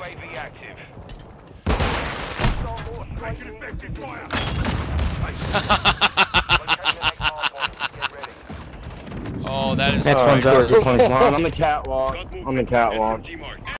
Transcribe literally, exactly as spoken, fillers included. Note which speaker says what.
Speaker 1: A V active.
Speaker 2: Taking effective fire.
Speaker 3: Oh, that is
Speaker 4: Next
Speaker 3: hard.
Speaker 4: one's up. This one's mine. On the catwalk. On the catwalk.